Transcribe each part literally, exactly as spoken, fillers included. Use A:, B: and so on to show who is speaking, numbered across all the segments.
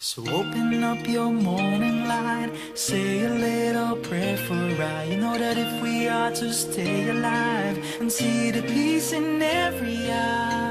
A: So open up your morning light, say a little prayer for I. You know that if we are to stay alive and see the peace in every eye.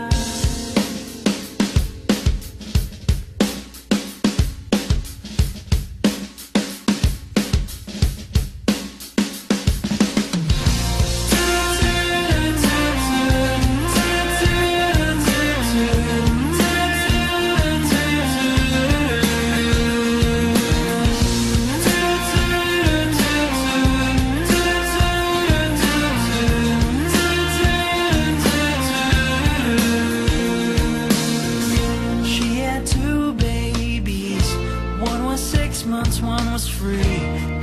A: Months, one was free.